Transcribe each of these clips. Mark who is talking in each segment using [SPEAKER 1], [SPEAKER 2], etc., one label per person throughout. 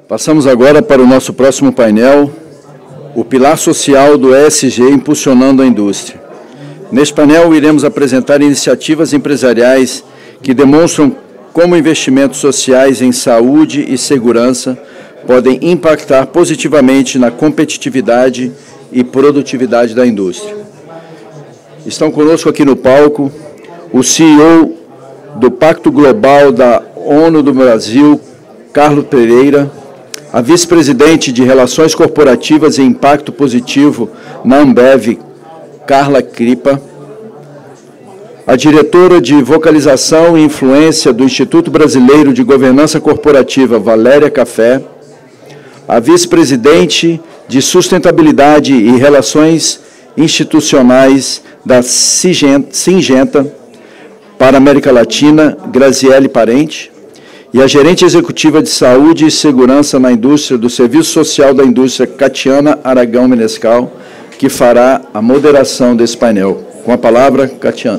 [SPEAKER 1] Passamos agora para o nosso próximo painel, o pilar social do ESG impulsionando a indústria. Neste painel, iremos apresentar iniciativas empresariais que demonstram como investimentos sociais em saúde e segurança podem impactar positivamente na competitividade e produtividade da indústria. Estão conosco aqui no palco o CEO do Pacto Global da ONU do Brasil, Carlos Pereira, a vice-presidente de Relações Corporativas e Impacto Positivo na Ambev, Carla Cripa, a diretora de Vocalização e Influência do Instituto Brasileiro de Governança Corporativa, Valéria Café, a vice-presidente de Sustentabilidade e Relações Institucionais da Singenta para a América Latina, Graziele Parente, e a gerente executiva de Saúde e Segurança na Indústria do Serviço Social da Indústria, Catiana Aragão Menescal, que fará a moderação desse painel. Com a palavra, Catiana.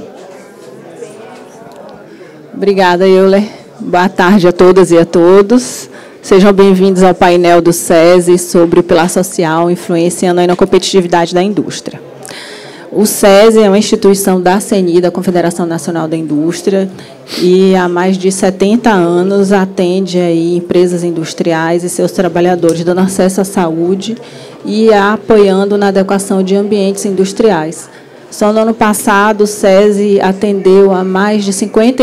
[SPEAKER 2] Obrigada, Euler. Boa tarde a todas e a todos. Sejam bem-vindos ao painel do SESI sobre o pilar social influenciando na competitividade da indústria. O SESI é uma instituição da CNI, da Confederação Nacional da Indústria, e há mais de 70 anos atende aí empresas industriais e seus trabalhadores, dando acesso à saúde e apoiando na adequação de ambientes industriais. Só no ano passado, o SESI atendeu a mais de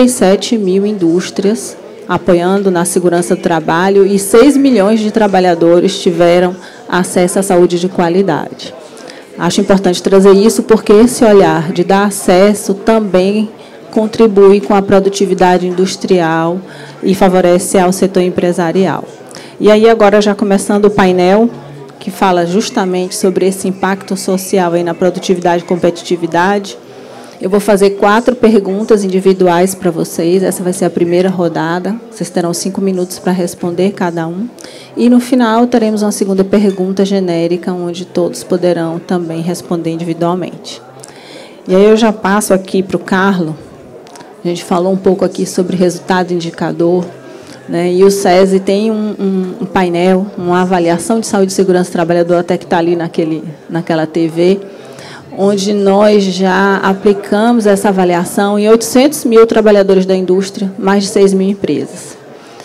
[SPEAKER 2] 57 mil indústrias, apoiando na segurança do trabalho, e 6 milhões de trabalhadores tiveram acesso à saúde de qualidade. Acho importante trazer isso porque esse olhar de dar acesso também contribui com a produtividade industrial e favorece ao setor empresarial. E aí, agora, já começando o painel, que fala justamente sobre esse impacto social aí na produtividade e competitividade, eu vou fazer 4 perguntas individuais para vocês. Essa vai ser a primeira rodada. Vocês terão 5 minutos para responder cada um. E, no final, teremos uma segunda pergunta genérica, onde todos poderão também responder individualmente. E aí eu já passo aqui para o Carlos. A gente falou um pouco aqui sobre resultado indicador, né? E o SESI tem um painel, uma avaliação de saúde e segurança do trabalhador, até que está ali naquela TV, onde nós já aplicamos essa avaliação em 800 mil trabalhadores da indústria, mais de 6 mil empresas.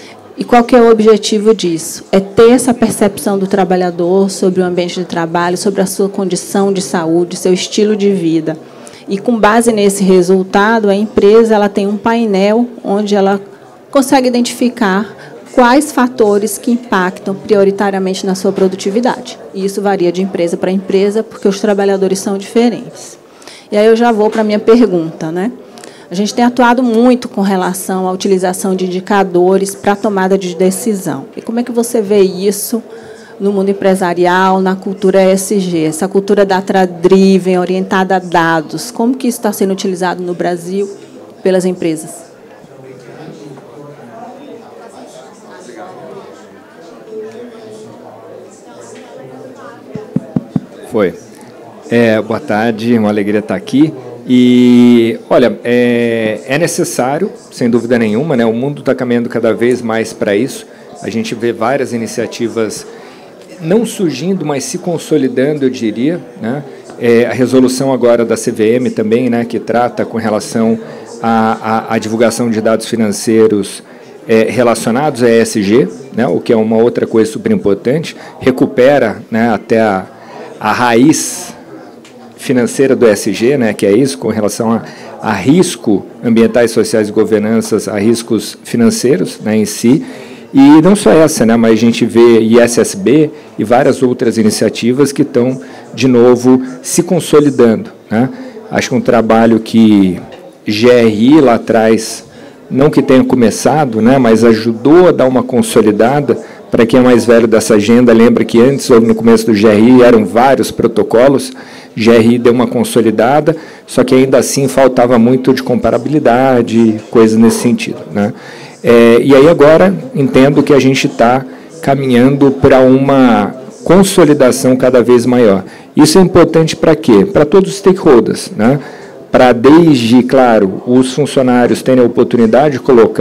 [SPEAKER 2] E qual que é o objetivo disso? É ter essa percepção do trabalhador sobre o ambiente de trabalho, sobre a sua condição de saúde, seu estilo de vida. E, com base nesse resultado, a empresa ela tem um painel onde ela consegue identificar quais fatores que impactam prioritariamente na sua produtividade. E isso varia de empresa para empresa, porque os trabalhadores são diferentes. E aí eu já vou para a minha pergunta, né? A gente tem atuado muito com relação à utilização de indicadores para a tomada de decisão. E como é que você vê isso no mundo empresarial, na cultura ESG, essa cultura data-driven, orientada a dados? Como que isso está sendo utilizado no Brasil pelas empresas?
[SPEAKER 3] Foi. Boa tarde, uma alegria estar aqui. E, olha, é necessário, sem dúvida nenhuma, né? O mundo está caminhando cada vez mais para isso. A gente vê várias iniciativas não surgindo, mas se consolidando, eu diria, né? A resolução agora da CVM também, né, que trata com relação à divulgação de dados financeiros relacionados a ESG, né, o que é uma outra coisa super importante, recupera, né, até a raiz financeira do ESG, né, que é isso, com relação a risco ambientais, sociais e governanças, a riscos financeiros, né, em si. E não só essa, né, mas a gente vê ISSB e várias outras iniciativas que estão, de novo, se consolidando, né. Acho que um trabalho que GRI lá atrás, não que tenha começado, né, mas ajudou a dar uma consolidada. Para quem é mais velho dessa agenda, lembra que antes, no começo do GRI, eram vários protocolos. GRI deu uma consolidada, só que ainda assim faltava muito de comparabilidade, coisas nesse sentido, né? E aí agora entendo que a gente está caminhando para uma consolidação cada vez maior. Isso é importante para quê? Para todos os stakeholders, né? Para desde, claro, os funcionários terem a oportunidade de colocar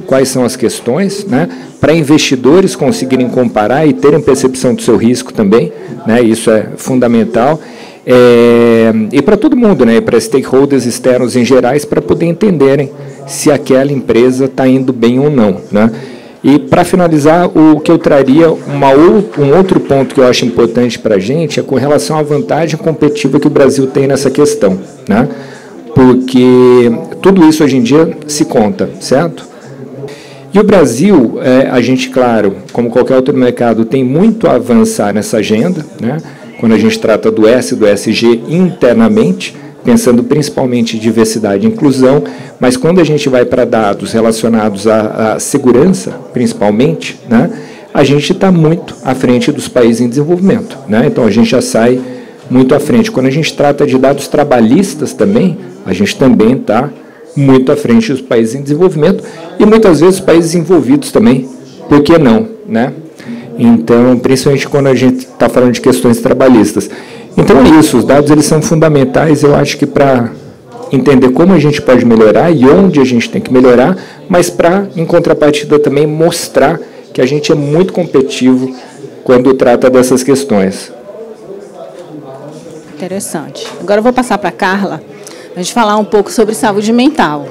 [SPEAKER 3] quais são as questões, né, para investidores conseguirem comparar e terem percepção do seu risco também, né, isso é fundamental, e para todo mundo, né, para stakeholders externos em gerais, para poder entenderem se aquela empresa está indo bem ou não, né. E, para finalizar, o que eu traria, um outro ponto que eu acho importante para a gente é com relação à vantagem competitiva que o Brasil tem nessa questão, né? Porque tudo isso hoje em dia se conta, certo? E o Brasil, a gente, claro, como qualquer outro mercado, tem muito a avançar nessa agenda, né? Quando a gente trata do S e do SG internamente, pensando principalmente em diversidade e inclusão, mas quando a gente vai para dados relacionados à segurança, principalmente, né, a gente está muito à frente dos países em desenvolvimento, né? Então, a gente já sai muito à frente. Quando a gente trata de dados trabalhistas também, a gente também está muito à frente dos países em desenvolvimento e, muitas vezes, os países envolvidos também. Por que não, né? Então, principalmente quando a gente está falando de questões trabalhistas. Então é isso, os dados eles são fundamentais, eu acho que para entender como a gente pode melhorar e onde a gente tem que melhorar, mas para, em contrapartida, também mostrar que a gente é muito competitivo quando trata dessas questões.
[SPEAKER 2] Interessante. Agora eu vou passar para a Carla, a gente falar um pouco sobre saúde mental.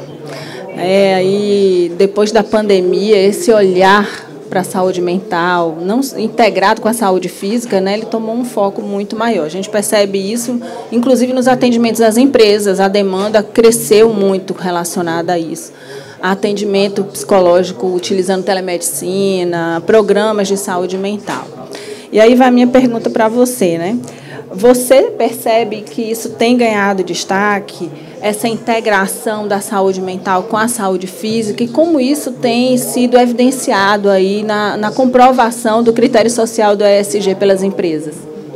[SPEAKER 2] E depois da pandemia, esse olhar para a saúde mental, não integrado com a saúde física, né, ele tomou um foco muito maior. A gente percebe isso, inclusive nos atendimentos às empresas, a demanda cresceu muito relacionada a isso. Atendimento psicológico utilizando telemedicina, programas de saúde mental. E aí vai a minha pergunta para você, né? Você percebe que isso tem ganhado destaque, essa integração da saúde mental com a saúde física, e como isso tem sido evidenciado aí na comprovação do critério social do ESG pelas empresas?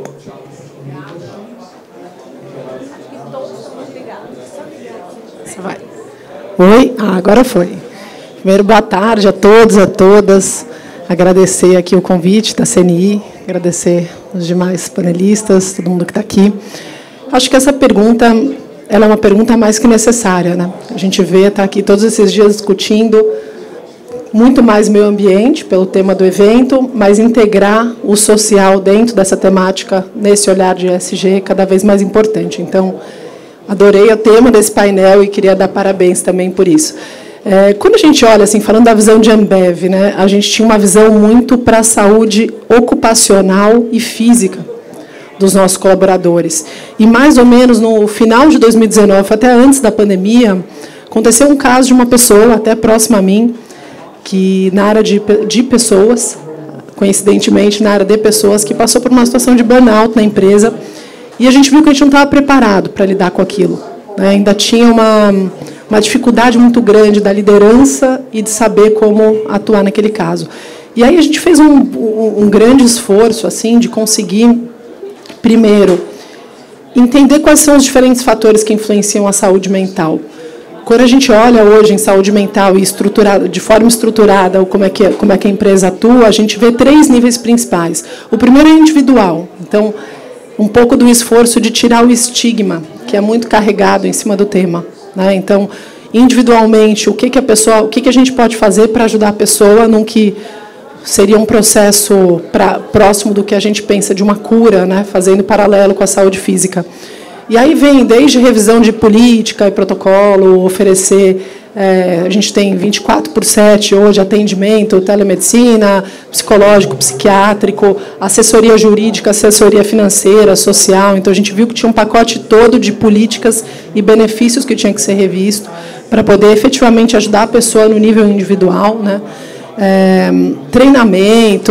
[SPEAKER 4] Vai. Oi? Agora foi. Primeiro, boa tarde a todos, a todas. Agradecer aqui o convite da CNI, agradecer os demais panelistas, todo mundo que está aqui. Acho que essa pergunta ela é uma pergunta mais que necessária, né? A gente está aqui todos esses dias discutindo muito mais meio ambiente, pelo tema do evento, mas integrar o social dentro dessa temática, nesse olhar de ESG, cada vez mais importante. Então, adorei o tema desse painel e queria dar parabéns também por isso. Quando a gente olha, assim, falando da visão de Ambev, né, a gente tinha uma visão muito para a saúde ocupacional e física dos nossos colaboradores. E, mais ou menos, no final de 2019, até antes da pandemia, aconteceu um caso de uma pessoa, até próxima a mim, que na área de pessoas, coincidentemente, na área de pessoas, que passou por uma situação de burnout na empresa, e a gente viu que a gente não estava preparado para lidar com aquilo, né? Ainda tinha uma dificuldade muito grande da liderança e de saber como atuar naquele caso. E aí a gente fez um grande esforço assim, de conseguir, primeiro, entender quais são os diferentes fatores que influenciam a saúde mental. Quando a gente olha hoje em saúde mental e de forma estruturada como é que a empresa atua, a gente vê 3 níveis principais. O primeiro é individual. Então, um pouco do esforço de tirar o estigma, que é muito carregado em cima do tema, né? Então, individualmente, o que a gente pode fazer para ajudar a pessoa num que seria um processo próximo do que a gente pensa de uma cura, né? Fazendo paralelo com a saúde física. E aí vem desde revisão de política e protocolo, oferecer, a gente tem 24/7 hoje, atendimento, telemedicina, psicológico, psiquiátrico, assessoria jurídica, assessoria financeira, social. Então, a gente viu que tinha um pacote todo de políticas e benefícios que tinha que ser revisto para poder efetivamente ajudar a pessoa no nível individual, né? Treinamento,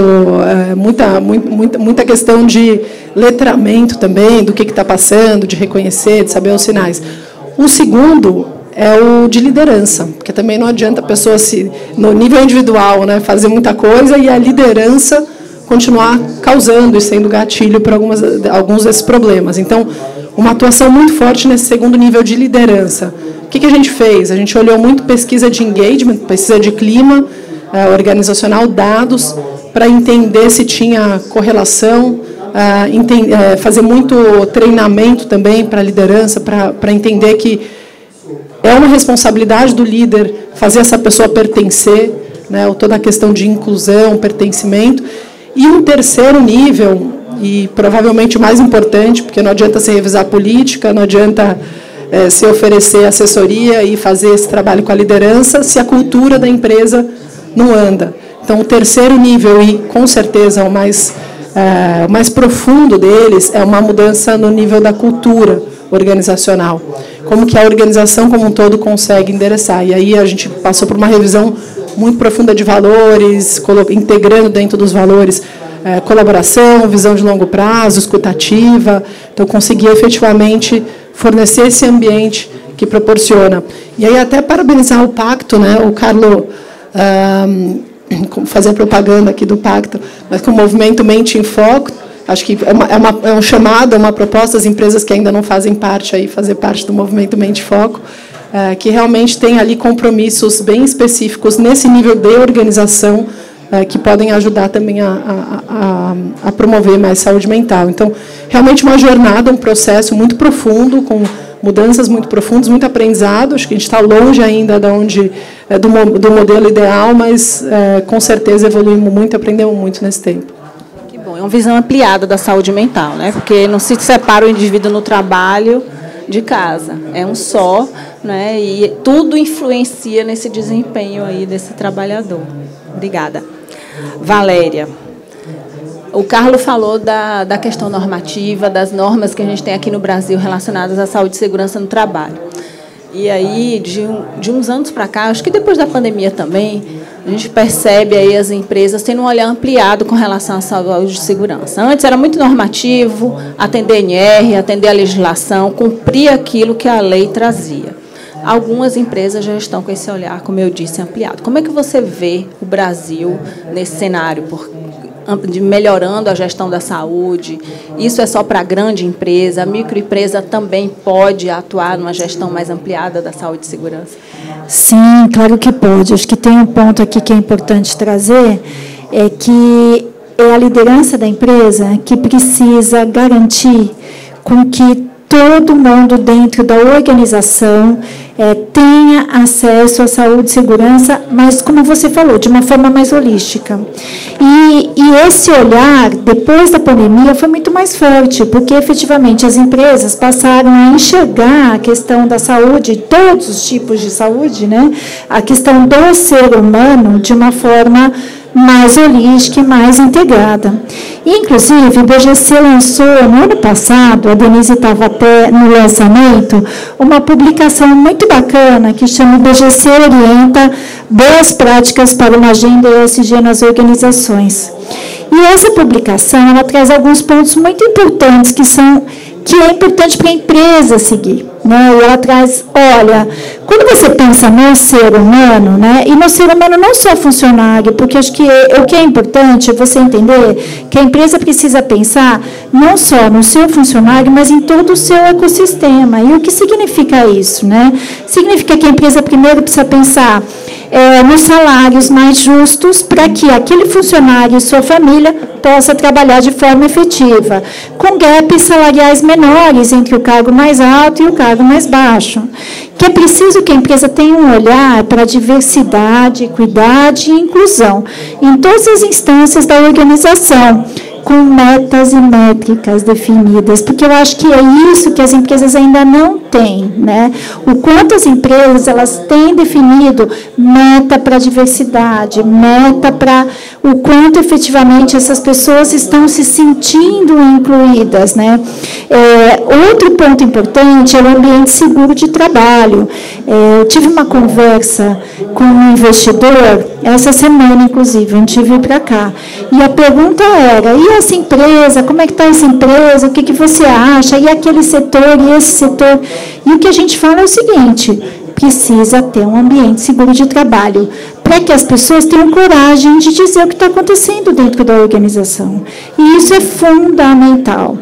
[SPEAKER 4] muita questão de letramento também, do que está passando, de reconhecer, de saber os sinais. O segundo é o de liderança, porque também não adianta a pessoa, no nível individual, né, fazer muita coisa e a liderança continuar causando e sendo gatilho para alguns desses problemas. Então, uma atuação muito forte nesse segundo nível de liderança. O que a gente fez? A gente olhou muito pesquisa de engagement, pesquisa de clima, organizacional, dados, para entender se tinha correlação, fazer muito treinamento também para a liderança, para entender que é uma responsabilidade do líder fazer essa pessoa pertencer, né, toda a questão de inclusão, pertencimento. E um terceiro nível, e provavelmente o mais importante, porque não adianta se revisar política, não adianta se oferecer assessoria e fazer esse trabalho com a liderança, se a cultura da empresa não anda. Então, o terceiro nível, e com certeza o mais profundo deles, é uma mudança no nível da cultura organizacional. Como que a organização como um todo consegue endereçar. E aí a gente passou por uma revisão muito profunda de valores, integrando dentro dos valores colaboração, visão de longo prazo, escutativa. Então, conseguir efetivamente fornecer esse ambiente que proporciona. E aí, até parabenizar o Pacto, né? O Carlos fazer propaganda aqui do Pacto, mas com o movimento Mente em Foco, acho que é um chamado, é uma proposta às empresas que ainda não fazem parte, aí, fazer parte do movimento Mente em Foco, que realmente tem ali compromissos bem específicos nesse nível de organização, que podem ajudar também a promover mais saúde mental. Então, realmente uma jornada, um processo muito profundo, com mudanças muito profundas, muito aprendizado. Acho que a gente está longe ainda do modelo ideal, mas com certeza evoluímos muito, aprendemos muito nesse tempo.
[SPEAKER 2] Que bom, é uma visão ampliada da saúde mental, né? Porque não se separa o indivíduo no trabalho de casa, é um só, né? E tudo influencia nesse desempenho aí desse trabalhador. Obrigada. Valéria. O Carlos falou da questão normativa, das normas que a gente tem aqui no Brasil relacionadas à saúde e segurança no trabalho. E aí, de uns anos para cá, acho que depois da pandemia também, a gente percebe aí as empresas tendo um olhar ampliado com relação à saúde e segurança. Antes era muito normativo, atender NR, atender a legislação, cumprir aquilo que a lei trazia. Algumas empresas já estão com esse olhar, como eu disse, ampliado. Como é que você vê o Brasil nesse cenário, de melhorando a gestão da saúde? Isso é só para a grande empresa? A microempresa também pode atuar numa gestão mais ampliada da saúde e segurança?
[SPEAKER 5] Sim, claro que pode. Acho que tem um ponto aqui que é importante trazer, é que é a liderança da empresa que precisa garantir com que todo mundo dentro da organização tenha acesso à saúde e segurança, mas, como você falou, de uma forma mais holística. E esse olhar, depois da pandemia, foi muito mais forte, porque, efetivamente, as empresas passaram a enxergar a questão da saúde, todos os tipos de saúde, né? A questão do ser humano, de uma forma mais holística e mais integrada. Inclusive, o BGC lançou, no ano passado, a Denise estava até no lançamento, uma publicação muito bacana que chama BGC Orienta Boas Práticas para uma Agenda ESG nas Organizações. E essa publicação, ela traz alguns pontos muito importantes que é importante para a empresa seguir, né? E ela traz, olha, quando você pensa no ser humano, né? E no ser humano não só funcionário, porque acho que o que é importante é você entender que a empresa precisa pensar não só no seu funcionário, mas em todo o seu ecossistema. E o que significa isso, né? Significa que a empresa primeiro precisa pensar nos salários mais justos para que aquele funcionário e sua família possa trabalhar de forma efetiva, com gaps salariais menores entre o cargo mais alto e o cargo mais baixo. Que é preciso que a empresa tenha um olhar para a diversidade, equidade e inclusão em todas as instâncias da organização, com metas e métricas definidas, porque eu acho que é isso que as empresas ainda não têm, né? O quanto as empresas elas têm definido meta para a diversidade, meta para o quanto efetivamente essas pessoas estão se sentindo incluídas, né? Outro ponto importante é o ambiente seguro de trabalho. Eu tive uma conversa com um investidor essa semana, inclusive, a gente veio para cá, e a pergunta era: e essa empresa, como é que está essa empresa, o que você acha, e aquele setor, e esse setor? E o que a gente fala é o seguinte: precisa ter um ambiente seguro de trabalho, para que as pessoas tenham coragem de dizer o que está acontecendo dentro da organização. E isso é fundamental.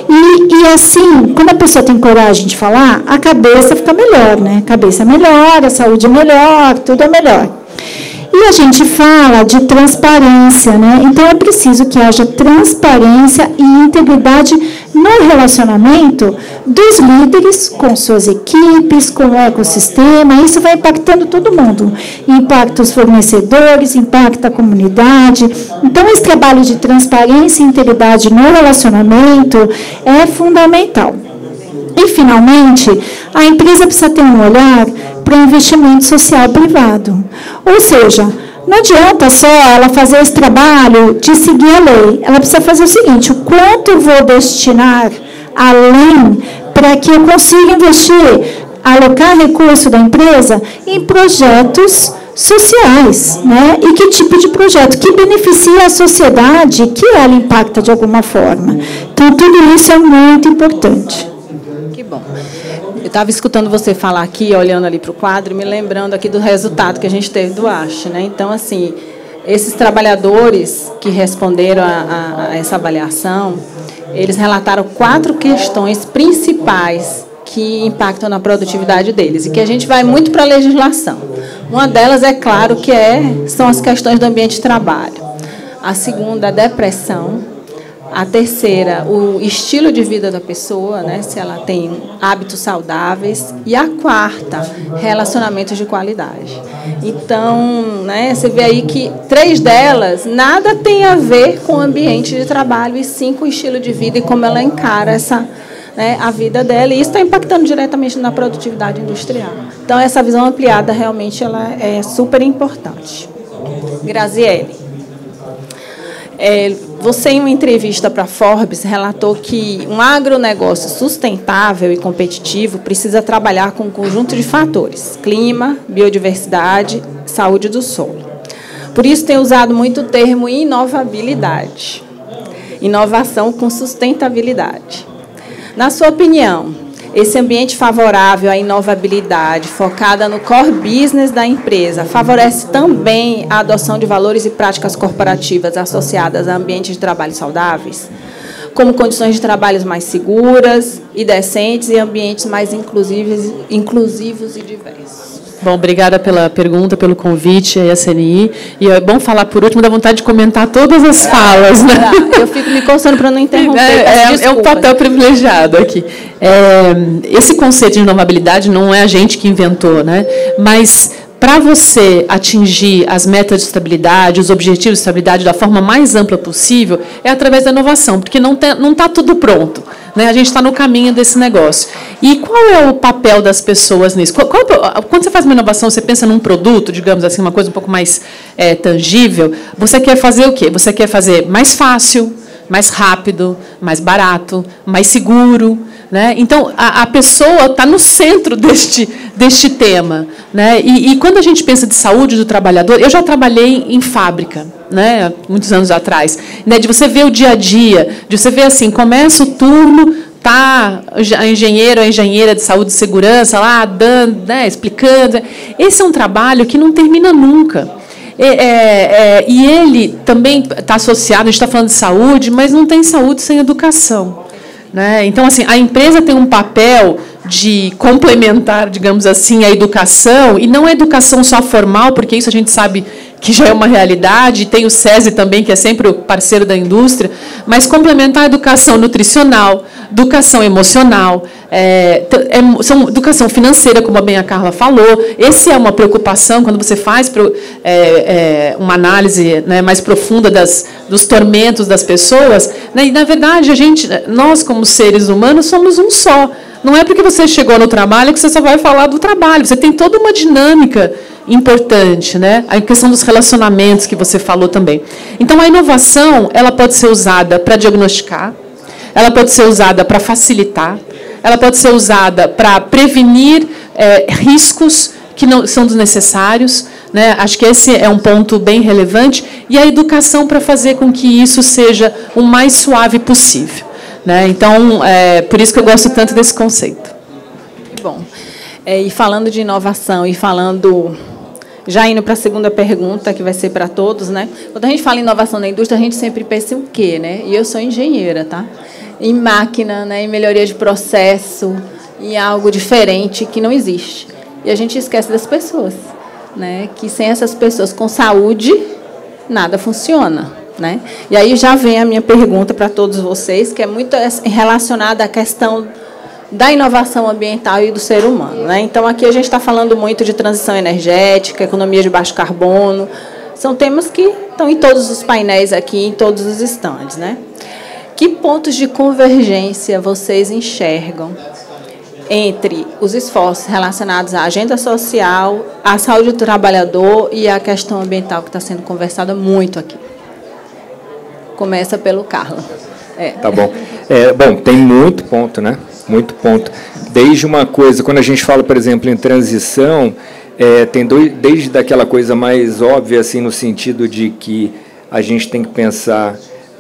[SPEAKER 5] E assim, quando a pessoa tem coragem de falar, a cabeça fica melhor, né? A cabeça é melhor, a saúde é melhor, tudo é melhor. E a gente fala de transparência, né? Então é preciso que haja transparência e integridade no relacionamento dos líderes com suas equipes, com o ecossistema. Isso vai impactando todo mundo. Impacta os fornecedores, impacta a comunidade. Então, esse trabalho de transparência e integridade no relacionamento é fundamental. E, finalmente, a empresa precisa ter um olhar para o investimento social privado. Ou seja, não adianta só ela fazer esse trabalho de seguir a lei. Ela precisa fazer o seguinte: o quanto eu vou destinar além para que eu consiga investir, alocar recurso da empresa em projetos sociais, né? E que tipo de projeto? Que beneficia a sociedade, que ela impacta de alguma forma. Então, tudo isso é muito importante.
[SPEAKER 2] Que bom. Eu estava escutando você falar aqui, olhando ali para o quadro, me lembrando aqui do resultado que a gente teve do ASH, né? Então, assim, esses trabalhadores que responderam a essa avaliação, eles relataram 4 questões principais que impactam na produtividade deles e que a gente vai muito para a legislação. Uma delas, é claro, que são as questões do ambiente de trabalho. A segunda, a depressão. A terceira, o estilo de vida da pessoa, né, se ela tem hábitos saudáveis. E a quarta, relacionamentos de qualidade. Então, né, você vê aí que 3 delas nada tem a ver com o ambiente de trabalho, e sim com o estilo de vida e como ela encara a vida dela. E isso está impactando diretamente na produtividade industrial. Então, essa visão ampliada realmente ela é super importante. Graziele. Você, em uma entrevista para a Forbes, relatou que um agronegócio sustentável e competitivo precisa trabalhar com um conjunto de fatores: clima, biodiversidade, saúde do solo. Por isso, tem usado muito o termo inovabilidade. Inovação com sustentabilidade. Na sua opinião, esse ambiente favorável à inovabilidade, focada no core business da empresa, favorece também a adoção de valores e práticas corporativas associadas a ambientes de trabalho saudáveis, como condições de trabalho mais seguras e decentes e ambientes mais inclusivos e diversos?
[SPEAKER 6] Bom, obrigada pela pergunta, pelo convite aí à CNI. E é bom falar por último, dá vontade de comentar todas as falas, né?
[SPEAKER 2] Eu fico me coçando para não interromper.
[SPEAKER 6] É um papel privilegiado aqui. Esse conceito de inovabilidade não é a gente que inventou, né? Mas para você atingir as metas de estabilidade, os objetivos de estabilidade da forma mais ampla possível, é através da inovação, porque não está tudo pronto, né? A gente está no caminho desse negócio. E qual é o papel das pessoas nisso? Quando você faz uma inovação, você pensa num produto, digamos assim, uma coisa um pouco mais tangível, você quer fazer o quê? Você quer fazer mais fácil, mais rápido, mais barato, mais seguro, né? Então, a pessoa está no centro deste tema, né? E quando a gente pensa de saúde do trabalhador, eu já trabalhei em fábrica, né, muitos anos atrás, né, de você ver o dia a dia, de você ver assim, começa o turno, tá a engenheiro, a engenheira de saúde e segurança lá dando, né, explicando. Esse é um trabalho que não termina nunca. E ele também está associado, a gente está falando de saúde, mas não tem saúde sem educação, né? Então, assim, a empresa tem um papel de complementar, digamos assim, a educação, e não a educação só formal, porque isso a gente sabe que já é uma realidade, e tem o SESI também, que é sempre o parceiro da indústria, mas complementar a educação nutricional, educação emocional, educação financeira, como bem a Carla falou. Essa é uma preocupação quando você faz uma análise, né, mais profunda dos tormentos das pessoas, né, e, na verdade, nós, como seres humanos, somos um só. Não é porque você chegou no trabalho que você só vai falar do trabalho. Você tem toda uma dinâmica importante, né? A questão dos relacionamentos que você falou também. Então, a inovação, ela pode ser usada para diagnosticar, ela pode ser usada para facilitar, ela pode ser usada para prevenir riscos que não são desnecessários, né? Acho que esse é um ponto bem relevante. E a educação para fazer com que isso seja o mais suave possível, né? Então, por isso que eu gosto tanto desse conceito.
[SPEAKER 2] Bom, e falando de inovação e já indo para a segunda pergunta, que vai ser para todos, né? Quando a gente fala em inovação na indústria, a gente sempre pensa em o quê, né? E eu sou engenheira, tá? Em máquina, né? Em melhoria de processo, em algo diferente que não existe. E a gente esquece das pessoas. né, que sem essas pessoas com saúde, nada funciona, né? E aí já vem a minha pergunta para todos vocês, que é muito relacionada à questão da inovação ambiental e do ser humano, né? Então, aqui a gente está falando muito de transição energética, economia de baixo carbono, são temas que estão em todos os painéis aqui, em todos os stands, né? Que pontos de convergência vocês enxergam entre os esforços relacionados à agenda social, à saúde do trabalhador e à questão ambiental, que está sendo conversada muito aqui? Começa pelo Carlos.
[SPEAKER 3] Tá bom. Bom, tem muito ponto, né? Muito ponto. Desde uma coisa, quando a gente fala, por exemplo, em transição, tem desde daquela coisa mais óbvia, assim, no sentido de que a gente tem que pensar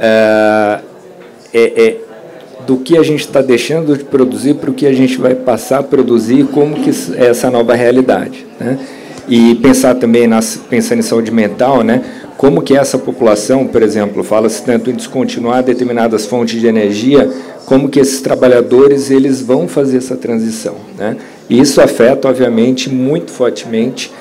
[SPEAKER 3] do que a gente está deixando de produzir para o que a gente vai passar a produzir, como que é essa nova realidade, né? E pensar também, pensando em saúde mental, né? Como que essa população, por exemplo, fala-se tanto em descontinuar determinadas fontes de energia, como que esses trabalhadores eles vão fazer essa transição, né? E isso afeta, obviamente, muito fortemente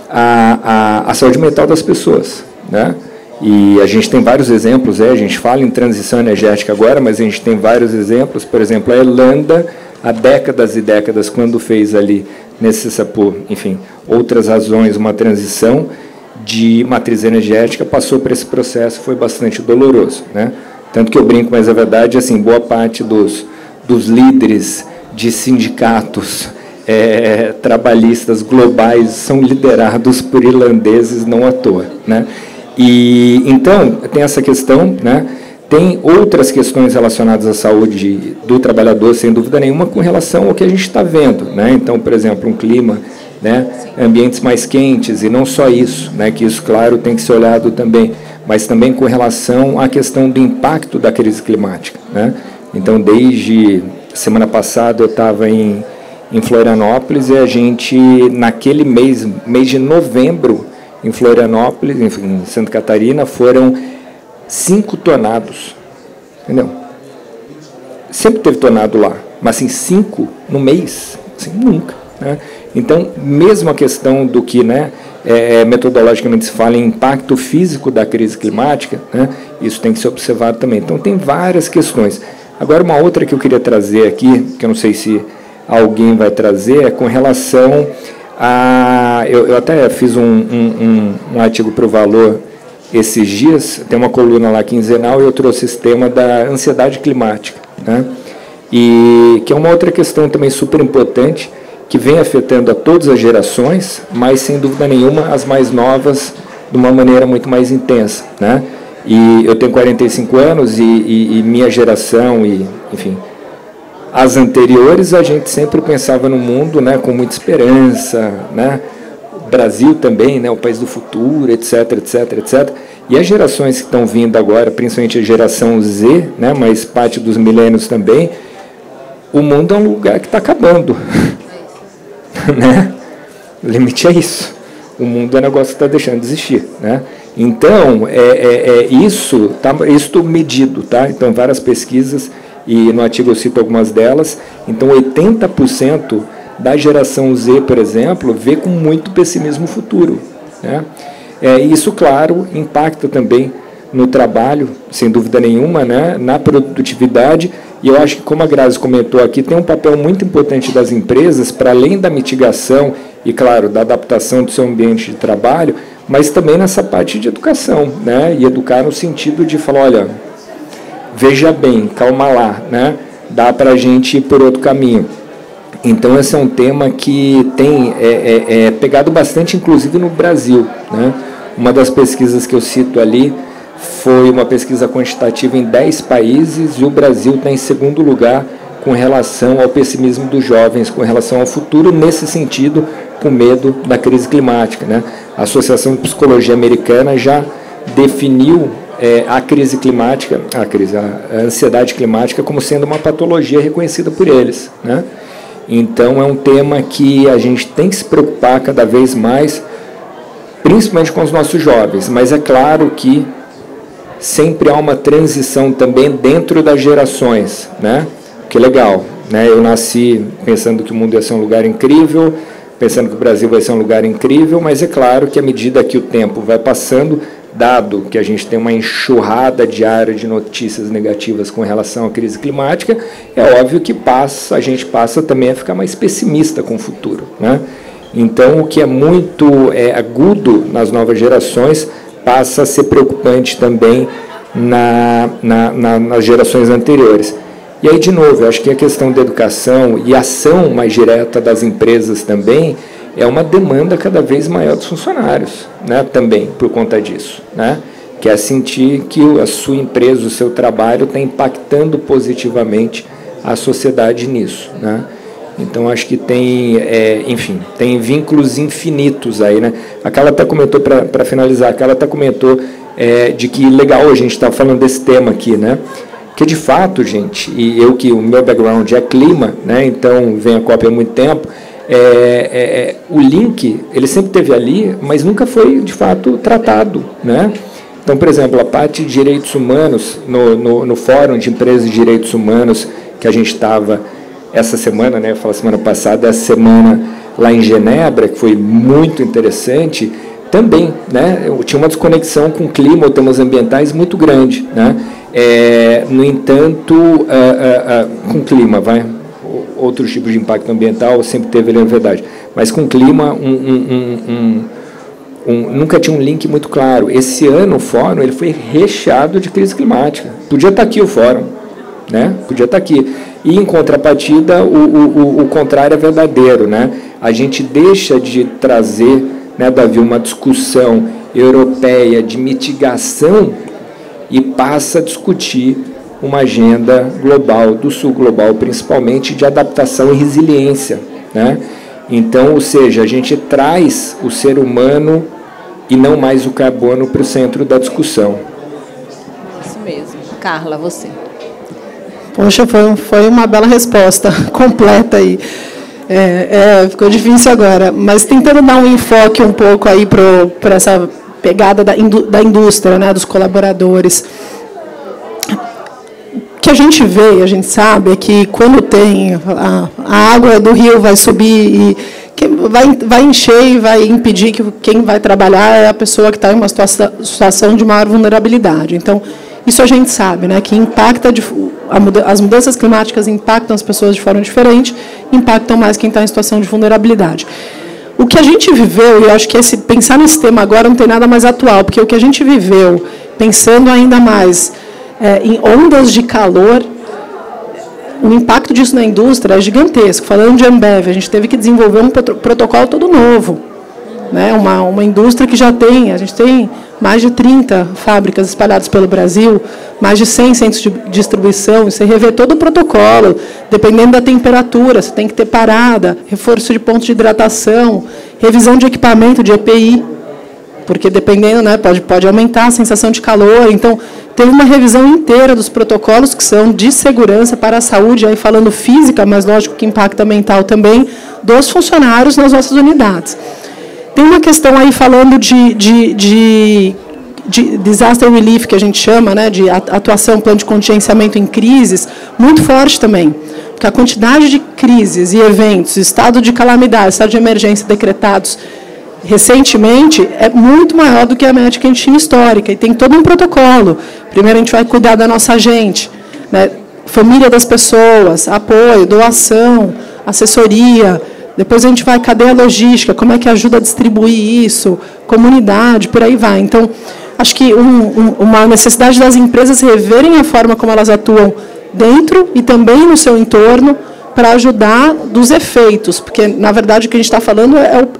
[SPEAKER 3] a saúde mental das pessoas, né? E a gente tem vários exemplos, a gente fala em transição energética agora, mas a gente tem vários exemplos. Por exemplo, a Irlanda, há décadas e décadas, quando fez ali, por, enfim, outras razões, uma transição de matriz energética, passou por esse processo, foi bastante doloroso, né? Tanto que eu brinco, mas a verdade é assim, boa parte dos líderes de sindicatos trabalhistas globais são liderados por irlandeses, não à toa, né? E então tem essa questão, né? Tem outras questões relacionadas à saúde do trabalhador, sem dúvida nenhuma, com relação ao que a gente está vendo, né? Então, por exemplo, um clima, né? Ambientes mais quentes, e não só isso, né? Que isso, claro, tem que ser olhado também, mas também com relação à questão do impacto da crise climática, né? Então, desde semana passada eu estava em Florianópolis, e a gente, naquele mês de novembro, em Florianópolis, em Santa Catarina, foram 5 tornados, entendeu? Sempre teve tornado lá, mas assim, 5 no mês, assim, nunca, né? Então, mesmo a questão do que, né, metodologicamente se fala em impacto físico da crise climática, né, isso tem que ser observado também. Então, tem várias questões. Agora, uma outra que eu queria trazer aqui, que eu não sei se alguém vai trazer, é com relação eu até fiz um artigo para o Valor esses dias, tem uma coluna lá quinzenal, e eu trouxe esse tema da ansiedade climática, né? E que é uma outra questão também super importante, que vem afetando a todas as gerações, mas sem dúvida nenhuma as mais novas de uma maneira muito mais intensa, né? E eu tenho 45 anos e minha geração, e enfim, as anteriores, a gente sempre pensava no mundo, né, com muita esperança, né? O Brasil também, né, o país do futuro, etc, etc, etc. E as gerações que estão vindo agora, principalmente a geração Z, né, mas parte dos milênios também, o mundo é um lugar que está acabando. Né? O limite é isso. O mundo é um negócio que está deixando de existir, né? Então, isso está medido, tá? Então, várias pesquisas, e no artigo eu cito algumas delas. Então, 80% da geração Z, por exemplo, vê com muito pessimismo o futuro, né? Isso, claro, impacta também no trabalho, sem dúvida nenhuma, né? Na produtividade. E eu acho que, como a Grazi comentou aqui, tem um papel muito importante das empresas, para além da mitigação e, claro, da adaptação do seu ambiente de trabalho, mas também nessa parte de educação, né? E educar no sentido de falar, olha, veja bem, calma lá, né? Dá para a gente ir por outro caminho. Então, esse é um tema que tem pegado bastante, inclusive no Brasil, né? Uma das pesquisas que eu cito ali foi uma pesquisa quantitativa em 10 países, e o Brasil está em segundo lugar com relação ao pessimismo dos jovens, com relação ao futuro, nesse sentido, com medo da crise climática, né? A Associação de Psicologia Americana já definiu a crise climática, a ansiedade climática, como sendo uma patologia reconhecida por eles, né? Então, é um tema que a gente tem que se preocupar cada vez mais, principalmente com os nossos jovens, mas é claro que sempre há uma transição também dentro das gerações, né? Que legal, né? Eu nasci pensando que o mundo ia ser um lugar incrível, pensando que o Brasil vai ser um lugar incrível, mas é claro que à medida que o tempo vai passando, dado que a gente tem uma enxurrada diária de notícias negativas com relação à crise climática, é óbvio que a gente passa também a ficar mais pessimista com o futuro, né? Então, o que é muito agudo nas novas gerações passa a ser preocupante também nas gerações anteriores. E aí, de novo, eu acho que a questão da educação e ação mais direta das empresas também é uma demanda cada vez maior dos funcionários, né, também, por conta disso, né, que é sentir que a sua empresa, o seu trabalho está impactando positivamente a sociedade nisso, né. Então, acho que tem, enfim, tem vínculos infinitos aí, né. A Carla até comentou, para finalizar, a Carla até comentou de que legal a gente está falando desse tema aqui, né, que de fato, gente, e eu que o meu background é clima, né, então venho a COP há muito tempo, o link, ele sempre esteve ali, mas nunca foi, de fato, tratado, né? Então, por exemplo, a parte de direitos humanos, no Fórum de Empresas de Direitos Humanos, que a gente estava essa semana, né, eu falo semana passada, essa semana lá em Genebra, que foi muito interessante, também, né, tinha uma desconexão com o clima, temas ambientais muito grande, né? No entanto, com o clima, outros tipos de impacto ambiental sempre teve, na verdade, mas com o clima nunca tinha um link muito claro. Esse ano o fórum ele foi recheado de crise climática. Podia estar aqui o fórum, né? Podia estar aqui. E em contrapartida o contrário é verdadeiro, né? A gente deixa de trazer, né, Davi, uma discussão europeia de mitigação e passa a discutir uma agenda global, do sul global, principalmente de adaptação e resiliência, né? Então, ou seja, a gente traz o ser humano e não mais o carbono para o centro da discussão.
[SPEAKER 2] Isso mesmo. Carla, você.
[SPEAKER 4] Poxa, foi uma bela resposta, completa aí. Ficou difícil agora, mas tentando dar um enfoque um pouco aí para essa pegada da indústria, né, dos colaboradores. O que a gente vê, a gente sabe, é que quando tem a água do rio vai subir e vai encher e vai impedir que quem vai trabalhar é a pessoa que está em uma situação de maior vulnerabilidade. Então, isso a gente sabe, né, que impacta as mudanças climáticas impactam as pessoas de forma diferente, impactam mais quem está em situação de vulnerabilidade. O que a gente viveu, e eu acho que pensar nesse tema agora não tem nada mais atual, porque o que a gente viveu, pensando ainda mais em ondas de calor, o impacto disso na indústria é gigantesco. Falando de Ambev, a gente teve que desenvolver um protocolo todo novo, né? Uma indústria que a gente tem mais de 30 fábricas espalhadas pelo Brasil, mais de 100 centros de distribuição, você rever todo o protocolo, dependendo da temperatura, você tem que ter parada, reforço de pontos de hidratação, revisão de equipamento de EPI, porque dependendo, né, pode aumentar a sensação de calor. Então, teve uma revisão inteira dos protocolos que são de segurança para a saúde, aí falando física, mas lógico que impacta mental também, dos funcionários nas nossas unidades. Tem uma questão aí falando de disaster relief, que a gente chama, né, de atuação, plano de contingenciamento em crises, muito forte também. Porque a quantidade de crises e eventos, estado de calamidade, estado de emergência decretados recentemente é muito maior do que a média que a gente tinha histórica. E tem todo um protocolo. Primeiro, a gente vai cuidar da nossa gente, né, família das pessoas, apoio, doação, assessoria. Depois a gente vai, cadeia logística, como é que ajuda a distribuir isso, comunidade, por aí vai. Então, acho que uma necessidade das empresas reverem a forma como elas atuam dentro e também no seu entorno para ajudar dos efeitos, porque, na verdade, o que a gente está falando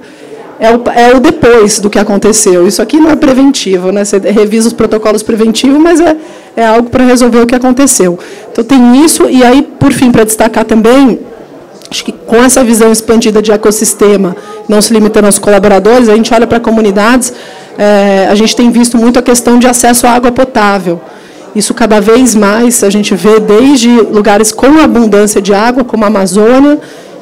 [SPEAKER 4] é o depois do que aconteceu. Isso aqui não é preventivo, né? Você revisa os protocolos preventivos, mas é algo para resolver o que aconteceu. Então, tem isso, e aí, por fim, para destacar também, acho que com essa visão expandida de ecossistema, não se limitando aos colaboradores, a gente olha para comunidades, a gente tem visto muito a questão de acesso à água potável. Isso cada vez mais a gente vê desde lugares com abundância de água, como a Amazônia,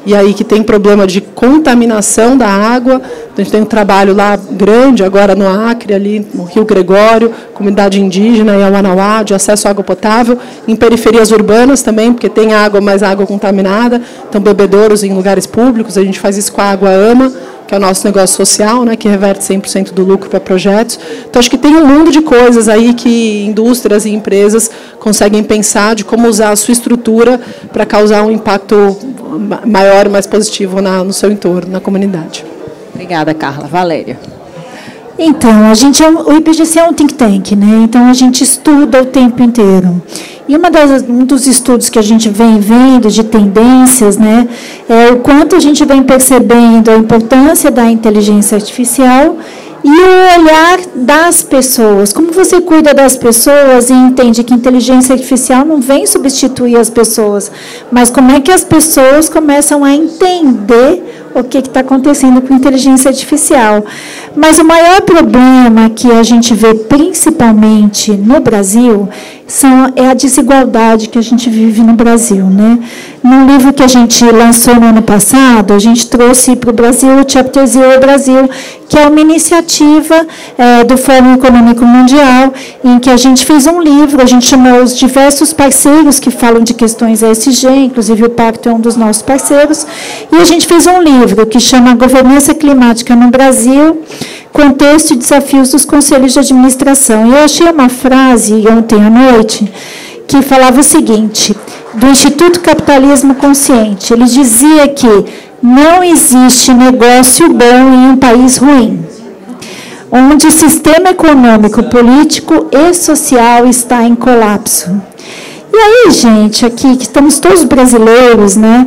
[SPEAKER 4] e aí que tem problema de contaminação da água. A gente tem um trabalho lá grande, agora no Acre, ali no Rio Gregório, comunidade indígena e a Manauá, de acesso à água potável, em periferias urbanas também, porque tem água, mas água contaminada, então bebedouros em lugares públicos, a gente faz isso com a Água Ama, que é o nosso negócio social, né, que reverte 100% do lucro para projetos. Então, acho que tem um mundo de coisas aí que indústrias e empresas conseguem pensar de como usar a sua estrutura para causar um impacto maior e mais positivo no seu entorno, na comunidade.
[SPEAKER 2] Obrigada, Carla. Valéria.
[SPEAKER 5] Então, o IPGC é um think tank, né? Então, a gente estuda o tempo inteiro. E um dos estudos que a gente vem vendo de tendências, né, é o quanto a gente vem percebendo a importância da inteligência artificial e o olhar das pessoas. Como você cuida das pessoas e entende que inteligência artificial não vem substituir as pessoas, mas como é que as pessoas começam a entender o que está acontecendo com a inteligência artificial. Mas o maior problema que a gente vê, principalmente no Brasil, é a desigualdade que a gente vive no Brasil, né? Num livro que a gente lançou no ano passado, a gente trouxe para o Brasil o Chapter Zero Brasil, que é uma iniciativa do Fórum Econômico Mundial, em que a gente fez um livro, a gente chamou os diversos parceiros que falam de questões ESG, inclusive o Pacto é um dos nossos parceiros, e a gente fez um livro que chama Governança Climática no Brasil, Contexto e Desafios dos Conselhos de Administração. E eu achei uma frase ontem à noite que falava o seguinte, do Instituto Capitalismo Consciente. Ele dizia que não existe negócio bom em um país ruim, onde o sistema econômico, político e social está em colapso. E aí, gente, aqui, que estamos todos brasileiros, né?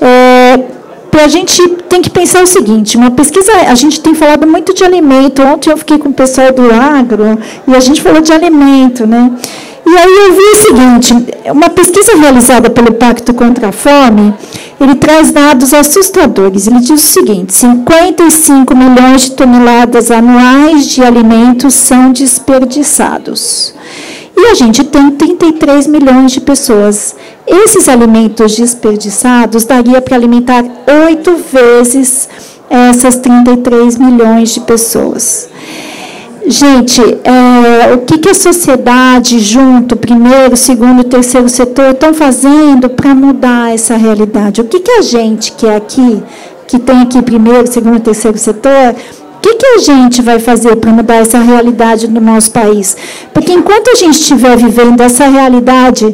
[SPEAKER 5] A gente tem que pensar o seguinte, uma pesquisa, a gente tem falado muito de alimento, ontem eu fiquei com o pessoal do agro, e a gente falou de alimento, né? E aí eu vi o seguinte, uma pesquisa realizada pelo Pacto contra a Fome, ele traz dados assustadores, ele diz o seguinte, 55 milhões de toneladas anuais de alimentos são desperdiçados. E a gente tem 33 milhões de pessoas. Esses alimentos desperdiçados daria para alimentar 8 vezes essas 33 milhões de pessoas. Gente, o que a sociedade, junto, primeiro, segundo e terceiro setor, estão fazendo para mudar essa realidade? O que a gente que é aqui, que tem aqui primeiro, segundo e terceiro setor, o que a gente vai fazer para mudar essa realidade no nosso país? Porque enquanto a gente estiver vivendo essa realidade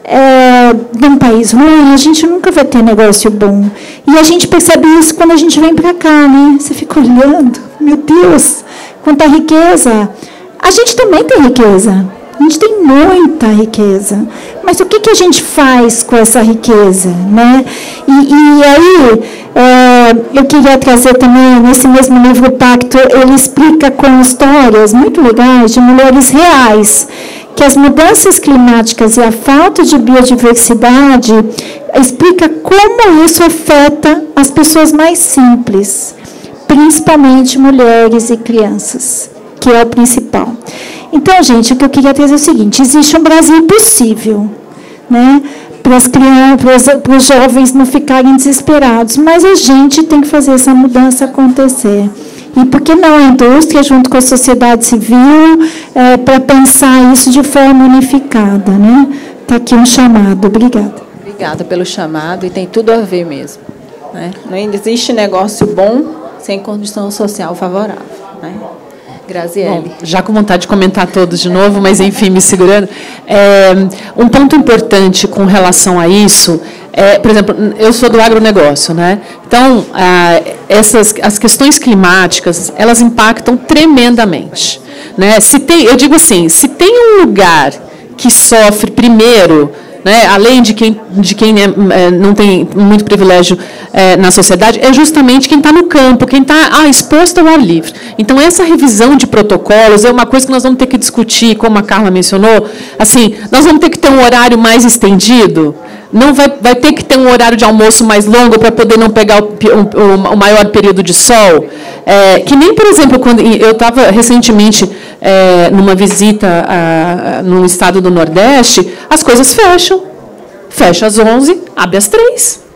[SPEAKER 5] de um país ruim, a gente nunca vai ter negócio bom. E a gente percebe isso quando a gente vem para cá, né? Você fica olhando, meu Deus, quanta riqueza. A gente também tem riqueza. A gente tem muita riqueza. Mas o que a gente faz com essa riqueza, né? E aí, eu queria trazer também, nesse mesmo livro, o Pacto, ele explica com histórias muito legais de mulheres reais, que as mudanças climáticas e a falta de biodiversidade explica como isso afeta as pessoas mais simples, principalmente mulheres e crianças, que é o principal. Então, gente, o que eu queria trazer é o seguinte, existe um Brasil possível, né, para as crianças, para os jovens não ficarem desesperados, mas a gente tem que fazer essa mudança acontecer. E por que não a indústria, junto com a sociedade civil, para pensar isso de forma unificada, né? Está aqui um chamado. Obrigada.
[SPEAKER 2] Obrigada pelo chamado, e tem tudo a ver mesmo, né? Não existe negócio bom sem condição social favorável, né? Graziele.
[SPEAKER 6] Bom, já com vontade de comentar todos de novo, mas, enfim, me segurando. Um ponto importante com relação a isso, por exemplo, eu sou do agronegócio, né? Então, as questões climáticas, elas impactam tremendamente, né? Eu digo assim, se tem um lugar que sofre primeiro, né, além de quem não tem muito privilégio na sociedade, é justamente quem está no campo, quem está exposto ao ar livre. Então, essa revisão de protocolos é uma coisa que nós vamos ter que discutir, como a Carla mencionou. Assim, nós vamos ter que ter um horário mais estendido, não vai ter que ter um horário de almoço mais longo para poder não pegar o maior período de sol. Que nem, por exemplo, quando eu estava recentemente numa visita no estado do Nordeste, as coisas fecham. Fecha às 11, abre às 3.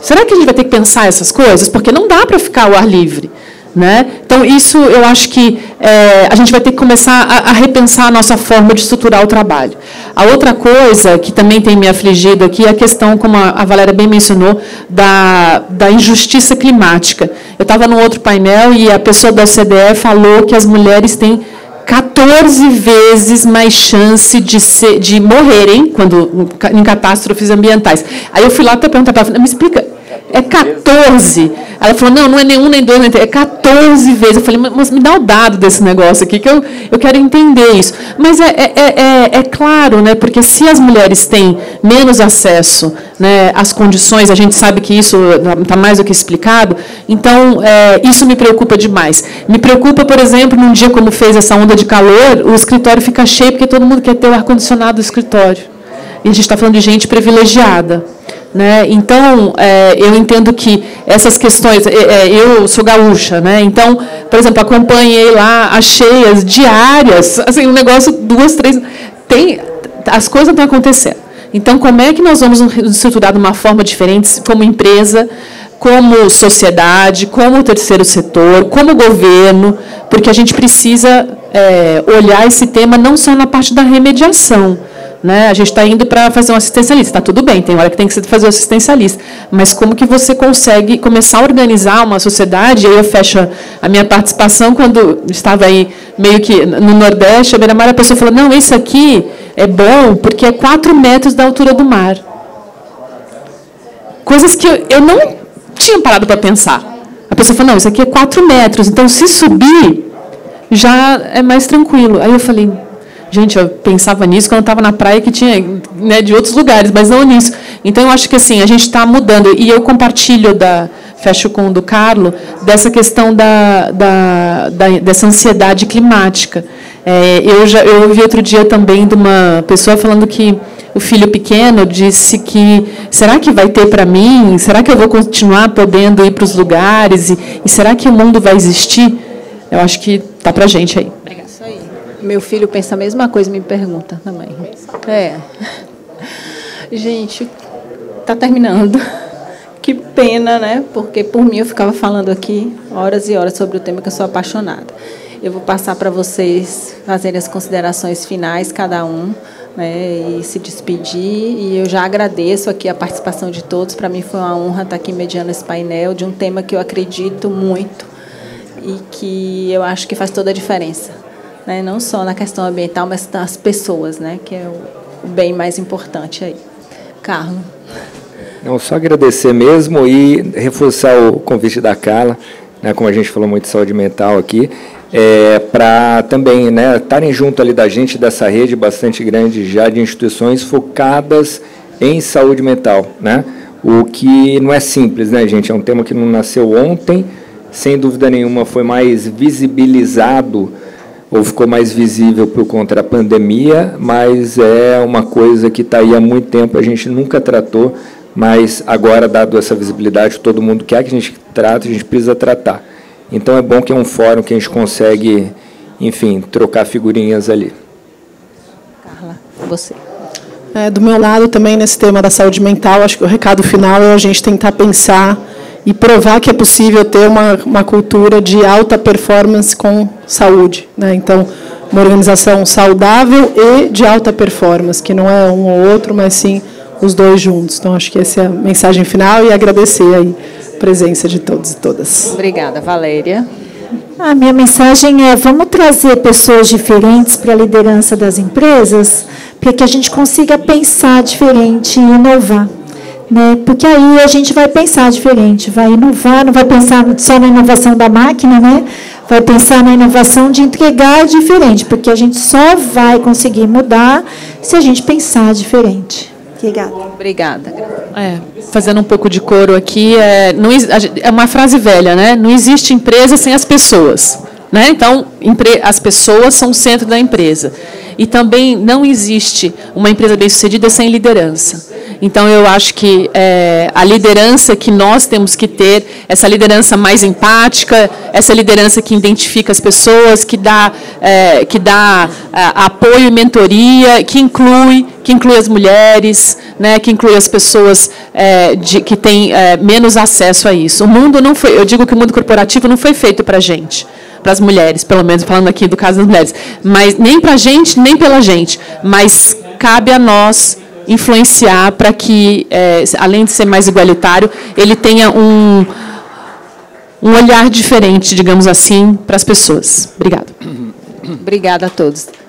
[SPEAKER 6] Será que a gente vai ter que pensar essas coisas? Porque não dá para ficar ao ar livre. Né? Então, isso eu acho que a gente vai ter que começar a repensar a nossa forma de estruturar o trabalho. A outra coisa que também tem me afligido aqui é a questão, como a Valéria bem mencionou, da injustiça climática. Eu estava num outro painel e a pessoa da OCDE falou que as mulheres têm 14 vezes mais chance de morrerem em catástrofes ambientais. Aí eu fui lá até perguntar para ela, me explica, é 14? Ela falou, não é nem 1, nem 2, nem 3, é 14 vezes. Eu falei, mas me dá o dado desse negócio aqui, que eu quero entender isso. Mas é claro, né, porque se as mulheres têm menos acesso, né, às condições, a gente sabe que isso está mais do que explicado, então isso me preocupa demais. Me preocupa, por exemplo, num dia como fez essa onda de calor, o escritório fica cheio porque todo mundo quer ter o ar-condicionado do escritório. E a gente está falando de gente privilegiada. Né? Então, eu entendo que essas questões... eu sou gaúcha, né? Então, por exemplo, acompanhei lá as cheias diárias, assim, um negócio 2, 3... as coisas estão acontecendo. Então, como é que nós vamos nos estruturar de uma forma diferente, como empresa, como sociedade, como terceiro setor, como governo, porque a gente precisa olhar esse tema não só na parte da remediação, né? A gente está indo para fazer um assistencialista. Está tudo bem, tem hora que tem que fazer o assistencialista. Mas como que você consegue começar a organizar uma sociedade? Aí eu fecho a minha participação quando estava aí meio que no Nordeste, a beira-mar, a pessoa falou, não, isso aqui é bom porque é 4 metros da altura do mar. Coisas que eu não tinha parado para pensar. A pessoa falou, não, isso aqui é 4 metros, então se subir, já é mais tranquilo. Aí eu falei... Gente, eu pensava nisso quando eu estava na praia, que tinha, né, de outros lugares, mas não nisso. Então, eu acho que assim, a gente está mudando. E eu compartilho, fecho com o do Carlo, dessa questão dessa ansiedade climática. Eu ouvi outro dia também de uma pessoa falando que o filho pequeno disse que, será que vai ter para mim? Será que eu vou continuar podendo ir para os lugares? E será que o mundo vai existir? Eu acho que está para a gente aí. Obrigada.
[SPEAKER 2] Meu filho pensa a mesma coisa, me pergunta também. Gente, está terminando. Que pena, né? Porque, por mim, eu ficava falando aqui horas e horas sobre o tema, que eu sou apaixonada. Eu vou passar para vocês fazerem as considerações finais, cada um, né, e se despedir. E eu já agradeço aqui a participação de todos. Para mim foi uma honra estar aqui mediando esse painel de um tema que eu acredito muito e que eu acho que faz toda a diferença. Né, não só na questão ambiental, mas das pessoas, né, que é o bem mais importante aí. Carlos.
[SPEAKER 3] Não, só agradecer mesmo e reforçar o convite da Carla, né, como a gente falou muito de saúde mental aqui, para também, né, estarem junto ali da gente, dessa rede bastante grande já de instituições focadas em saúde mental, né, o que não é simples, né, gente, é um tema que não nasceu ontem, sem dúvida nenhuma foi mais visibilizado ou ficou mais visível por conta da pandemia, mas é uma coisa que está aí há muito tempo, a gente nunca tratou, mas agora, dado essa visibilidade, todo mundo quer que a gente trate, a gente precisa tratar. Então, é bom que é um fórum que a gente consegue, enfim, trocar figurinhas ali.
[SPEAKER 2] Carla, você.
[SPEAKER 4] Do meu lado, também, nesse tema da saúde mental, acho que o recado final é a gente tentar pensar e provar que é possível ter uma cultura de alta performance com saúde, né? Então, uma organização saudável e de alta performance, que não é um ou outro, mas sim os dois juntos. Então, acho que essa é a mensagem final e agradecer aí a presença de todos e todas.
[SPEAKER 2] Obrigada, Valéria.
[SPEAKER 5] A minha mensagem é: vamos trazer pessoas diferentes para a liderança das empresas, para que a gente consiga pensar diferente e inovar. Né? Porque aí a gente vai pensar diferente, vai inovar, não vai pensar só na inovação da máquina, né? Vai pensar na inovação de entregar diferente, porque a gente só vai conseguir mudar se a gente pensar diferente.
[SPEAKER 2] Obrigada.
[SPEAKER 6] Fazendo um pouco de coro aqui, é uma frase velha, né? Não existe empresa sem as pessoas. Né? Então, as pessoas são o centro da empresa. E também não existe uma empresa bem-sucedida sem liderança. Então, eu acho que a liderança que nós temos que ter, essa liderança mais empática, essa liderança que identifica as pessoas, que dá apoio e mentoria, que inclui as mulheres, né, que inclui as pessoas que têm menos acesso a isso. O mundo não foi, eu digo que o mundo corporativo não foi feito para a gente, para as mulheres, pelo menos falando aqui do caso das mulheres, mas nem para a gente, nem pela gente, mas cabe a nós influenciar para que, além de ser mais igualitário, ele tenha um olhar diferente, digamos assim, para as pessoas. Obrigada.
[SPEAKER 2] Obrigada a todos.